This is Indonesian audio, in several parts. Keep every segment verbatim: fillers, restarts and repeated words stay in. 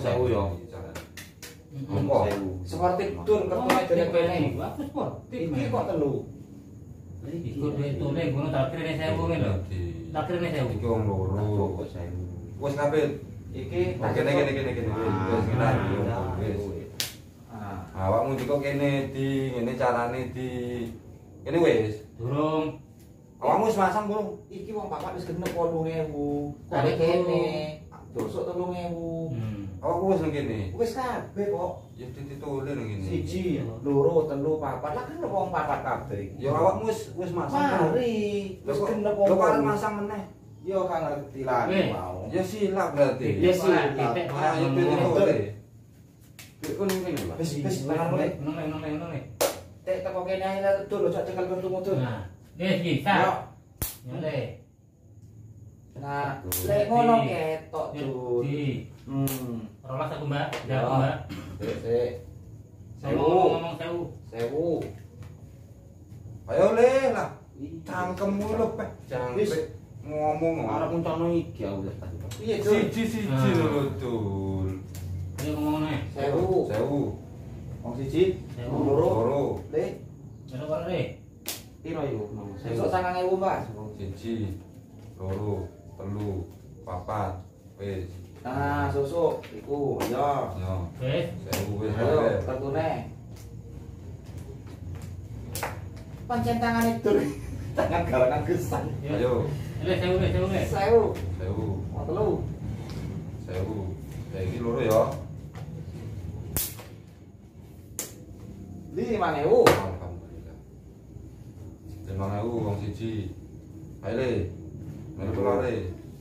sewu yo. Apa? Seperti tur kertone dene kene. Aku sport. Iki kok telu. Iki kok tole ngono tak kira sewu ngene lho. Tak kira sewu. Iki wong loro kok sewu. Wis kabeh. Iki tak kene kene kene kene. Wis nginar wis. Ah, awakmu iki kok kene di ngene carane di kene wis. Durung. Awakmu wis masang belum? Iki wong papat wis genep wolu ewu. Kare kene. Dosok telung ewu. Hmm. Awakmu wis nang kene. Wis kabeh kok. Ya dititule nang kene. Siji, loro, telu, papat. Lah kan wong papat kabeh. Ya awakmu wis wis masang. Mari. Wis genep wong. Lho kok masang meneh? Yo kan ngerti lah mau. Ya silap berarti. Ya silap. Ah, ya dititule. Kok kon ngene lho. Wis wis tangan mulai. Nang nang nang nang. Tek teko kene ae lah dul ojo cekel pintu mudun. Nah, wis bisa. Nyole. Nah, lek ngono ketok, Jun. Hmm. Rolas aku, Mbak. Ya, aku, Mbak. Sik, sik. Sewu ngomong sewu. Sewu. Ayo le lah. Cangkemmu lho, Pak. Wis ngomong arep ngono iki aku wis tadi. Piye, Jun? Siji-siji lho, Dul. Ayo ngomong nih. Sewu. Sewu. Wong siji, Sewu. wong loro. Loro. Le, Jero karo re. Piro iku mau besok sangang ewu, Mas. Siji. Loro, telu, papat. Wis. Nah, susuk iku, ya. Ya. Wis. Sewu wis Ayo, kabeh. kartune. Pancen tangane dur. Tangan garangan gesan. Ayo. Le sewu le sewu le. Sewu. Sewu. Wong telu. Sewu. Iki loro ya. lima ewu. Alhamdulillah. lima ewu wong siji. Ayo le. Melu kelare.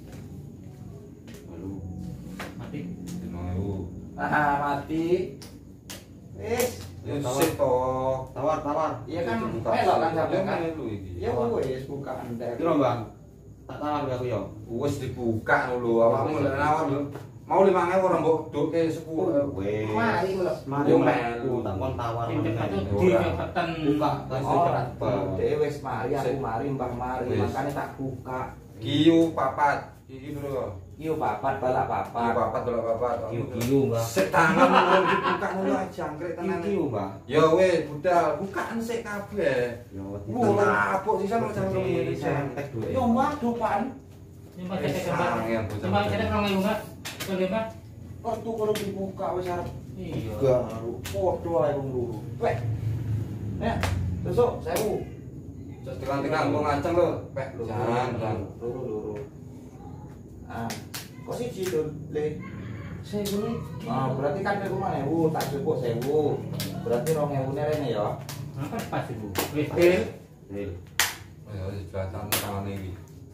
Melu. Mati. lima ewu. Nah, mati. Wis, Ya sik to. Tawar, tawar. iya kan melok kan sampean kan. Melu iki. Ya wis bukaan ndek. Piro, Bang? Tak tawar aku yo. Wis dibuka lho, awakmu lek nawar lho. Mau lima ewu ora mbok dukke sepuluh. Wes. Mari melok. Mari Yo, melu tak kon tawar. Sing cepat tuh Ora. di cepetan. Buka Ora dhewe wis mari aku mari Mbah mari Wis. makane tak buka. Kiyu papat. Iki bro. Kiyo papat balak Kiyu papat. papat dolak papat. Kiu-kiu, Mbak. Sik tangan urung dibuka ngono aja jangkrik tenan. Kiu-kiu, Mbak. Ya wis budal, bukaan sik kabeh. Yo, Ora apuk sisan macam ngene iki. santek duwe. Yo Mbah dupan. Nyembah Wis cedek Mbak. sangen bocah. Nyembah cedek rong ewu, Mbak. Boleh, Mbak? Kartu kalau dibuka wis arep Iya. garu padha ae wong loro. Wek. Ya, besok sewu. Terus tekan-tekan kok ngaceng lho, Pek. Loro, Jangan, jangan. loro loro. Ah, kok siji dul le. Sewu le. Ah, berarti kan nek rumah ewu tak cukup sewu. Berarti rong ewune rene ya. Apa pas Ibu? Wis. Deal. Deal. Ya wis jelasan tangane iki.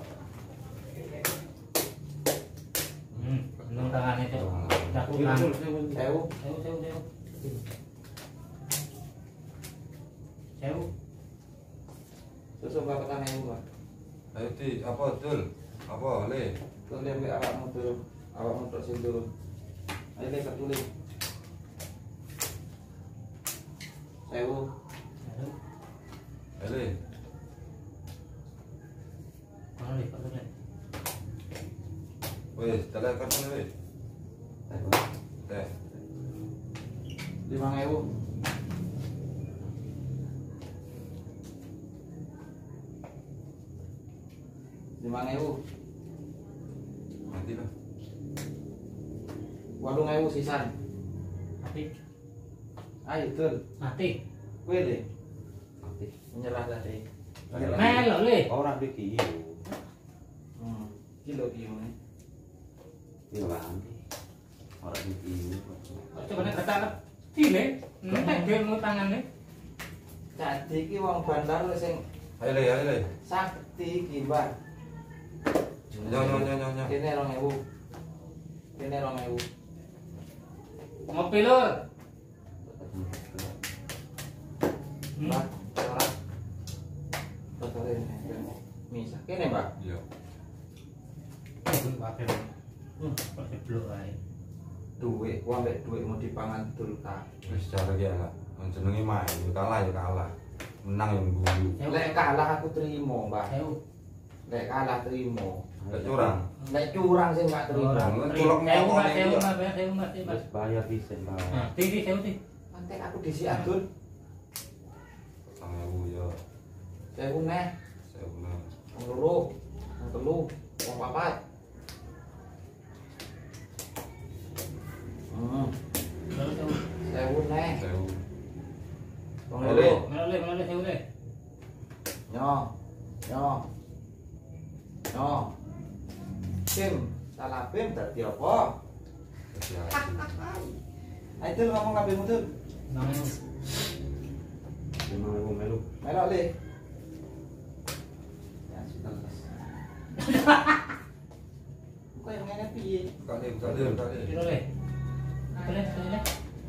Hmm, nang tangane cok. Lakukan. Sewu. Sewu, sewu, sewu. Sewu. Terus mbak petang ewu, Pak. Ayo di apa dul? Apa le? Terus lihat mbak awakmu turun. Awakmu tok sing turun. Ayo le ketuli. Sewu. Ayo le. Mana le, Pak? Wis, telek kartu le. Teh. lima ewu. lima ewu. Mati lah. Walung ewu sisan. Mati. Ayo dul. Mati. Kowe le. Mati. Menyerah tadi. Melo le. Ora iki. Hmm. Kilo kiyo. Piro Bang? Ora iki. Coba nek kata dile, nek dhewe tangane. Dadi iki wong bandar sing Ayo le, ayo le. sakti iki, Mbak. Nyo nyo nyo nyo nyo. Kene rong ewu. Kene rong ewu. Ngopi lur. Mbak, ora. Totore misah. Kene, Mbak. Iya. Hmm, pakai. Hmm, pakai blok ae. Duit, wong mek duit mau dipangan dul ta. Wis cara ki lah. Jenenge main, kalah ya kalah. Menang yang guyu. Lek kalah aku terima, Mbak. Sewu. Lek kalah terima. Gak curang. Nek curang sih nggak terima. Colok Sewu ngomong mas, ini, sewu ya. mas, sewu mas, sewu mas. Wis bayar pisan, Pak. Nah, di di sewu di. Nanti aku disi adun. Sang ewu ya. Sewu neh, Sewu nah. wong loro, wong telu, wong papat. Hmm, Lalu sewu. sewu neh, Sewu. wong Ele. loro. Mana le, mana le sewu le. Nyo, nyo, nyo. Pim, salah pim dadi apa? Ayo Dul, ngomong kabeh mudun. Nang lima ribu melu. Melok le. Ya sudah. Kok yang ngene piye? Kali kali kali. kilo le. Kilo le, kilo le.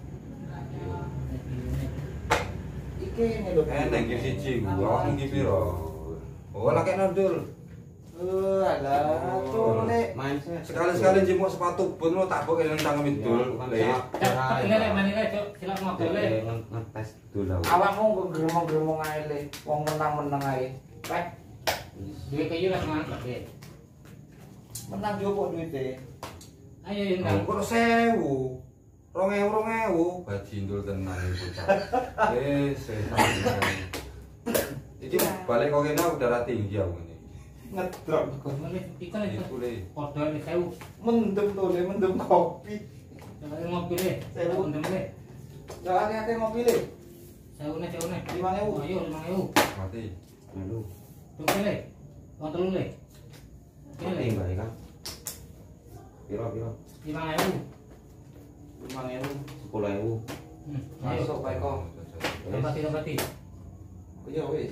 Iki ngene lho. Enak iki siji gua iki piro? Oh, lak kena Dul. Eh, alah, tuh le. Mindset. Sekali-sekali jemuk sepatu pun lo tak pakai yang tangan Dul. Le. Cak, kilo le, mana le, cok, silap ngobrol le. Ngetes dulu. Awakmu gremong-gremong ae le. Wong menang-menang ae. Pek, Duit kayu lah ngangkat le. menang jopo duite. Ayo yang nang. Kok sewu? Rong ewu rong ewu bajindul tenan iki bocah. Eh, setan. Iki balik kok kene udara tinggi aku ini. Ngedrop. Mana ikan le. Iku le. Kodol le sewu. Mendem tuh le, mendem kopi. Coba ngopi le. Sewu. Undem le. Jangan hati ngopi le. Sewu ne, sewu ne. Lima ewu. Ayo lima ewu. Mati. Melu. Tunggu le. Wong telu le. Kilo Mati le. mbak kan. Piro piro? Lima ewu. Lima ewu. Sepuluh ribu. Hmm. Masuk bae kok. Tempati, tempati. Iya wis.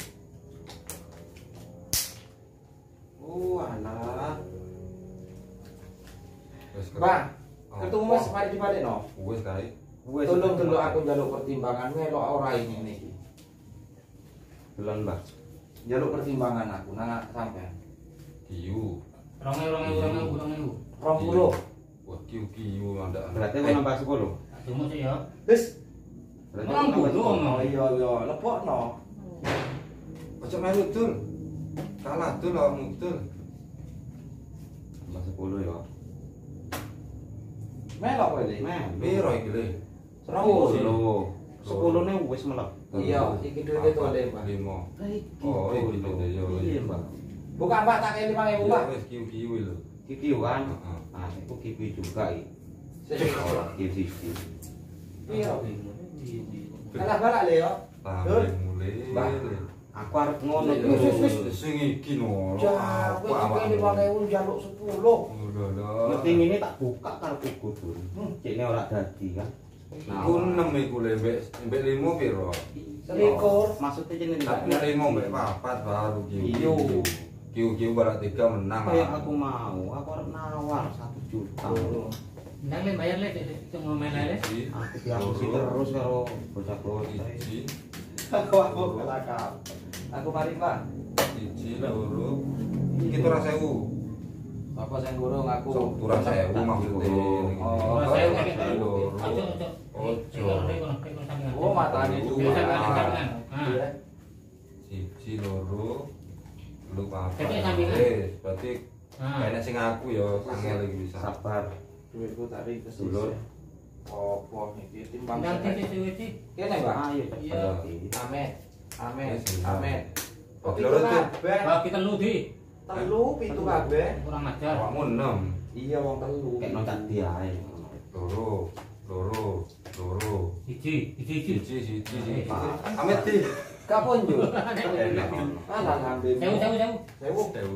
Oh, alah. Wis Bang, ketemu Mas mari dibalekno. Wis kae. Tolong dulu aku jaluk pertimbangan melok ora ini niki. Belum mbak. Jaluk pertimbangan aku nang sampean. Kiu. Rong ewu, rong ewu, rong ewu, rong ewu. rong puluh. Wah, kiu kiu anda. Berarti aku nambah sepuluh. Cuma sih ya. Wis. Berarti Orang aku nambah bodoh, sepuluh. no. Oh iya iya, lepokno. Ojo melu Dul. Kalah Dul awakmu Dul. Nambah sepuluh ya. Melok kowe le. Meh. Piro iki le? Sepuluh. Sepuluh nih wis melok. Iya, iki duwe to le, Mbak. Lima. Oh, Oh, iki itu duwe yo. Iya, Mbak. Bukan Mbak tak kei lima ewu, Mbak. Wis kiu kiu lho. Kikiu kan? Heeh. Nah, itu kikiu juga iki. Sik. Kikiu sisi. Iya. Kalah balak le yo. Tambah mulai. Mbak. Aku arep ngono Wis, tuh. wis, wis. Sing iki no. Ya, Apa wis awak? kei lima ewu jaluk sepuluh. Lho lho. Penting ini tak buka karo kuku dulu. Hmm. Cikne ora dadi kan. Iku enam iku le mbek mbek limo piro? Selikur. Maksudnya jenenge Tapi tidak limo mbek papat baru kiu. Iyo. Kiu kiu barak tiga menang. kayak aku mau, aku arep nawar satu juta. Nang le bayar le, itu ngomel le. Siji, Aku diapusi terus karo bocah-bocah. siji, Aku aku kelakar. Aku mari, Pak. siji loro. Iki ora sewu. Apa sing gurung aku? Sok turun sewu maksudnya. Oh, Kalau saya Ora kayak gitu. loro. Ojo, ojo. Ojo. Oh, matanya Itu juga. sampingan. Iya. Siji loro. Lu apa? Tapi sampingan. Wis, berarti Nah, kayaknya sing aku ya angel iki bisa. Sabar. Duitku tadi ke Dulur. Apa iki timbang nanti seket. itu itu. Kene, Mbak. Ayo Iya. cepat. Amet. Amet. Wis, iya. Amet. Kok Kok loro itu tuh? kabeh? Wah, kita lu di Telu pitu kabeh. kurang ajar. Awakmu enam. Iya, wong telu. Kayak nonton dia ae. Loro, loro, loro. Siji, siji, siji. Siji, siji, siji. Amit di. Kapon yo. Enak. Alah ngambil. Sewu, sewu, sewu. Sewu. Sewu.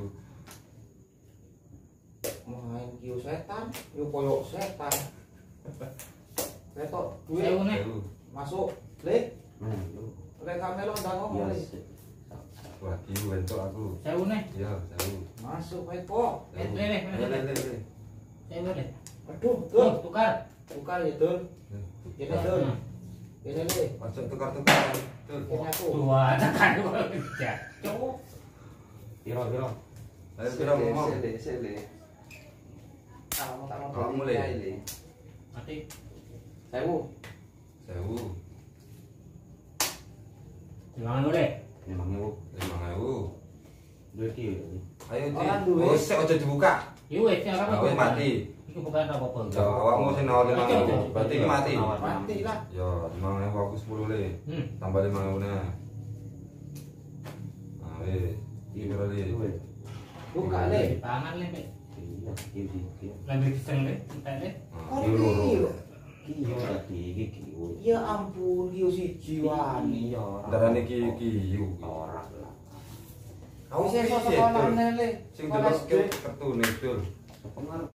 Main kiu setan, yo koyo setan. Ketok duit Sewu nih. Sewu. masuk. Le, Nah, yo. lek kamelo ndang ngomong le. Yes. Wah, kiu bentuk aku. Sewu nih. Iya, sewu. Masuk bae kok. Eh, le, le, Le, le, le, le. Sewu le. Aduh, Tuh, tuh. tukar. Tukar ya, Dul. Ini, Dul. Nah, Ini le. Ojo tukar-tukar. Tuh. Ini aku. dua tekan kerja. Cuk. Piro piro? Ayo kita ngomong. Sele, sele. Ah, mau tak mau Awak mulai. le. Mati. Sewu. Sewu. Jangan lu le. Memang yo. Lima ewu. Dua kilo. Ayo di. Orang duwe. Oh, sik aja dibuka. Ya wis, ora Ah, apa-apa. wis mati. Iku bukan apa-apa. Ya awakmu sing nawar lima Ojo, ewu. ojo. Berarti iki mati. Mati lah. Ya, lima ewu aku sepuluh le. Hmm. Tambah lima ewu nah. Nah, wis. Iki pira le? Buka le. Pangan le, Pak. Iya, iki iki. Lagi kiseng le, entek le. Nah, iki loro. Iya. Iya tadi iki iki. Ya ampun, yo siji wani. Iya ora. Darane iki iki yu. Ora lah. Aku Wis sing esuk sekolahane le. sing delok kertu nih, Dul. Pengaruh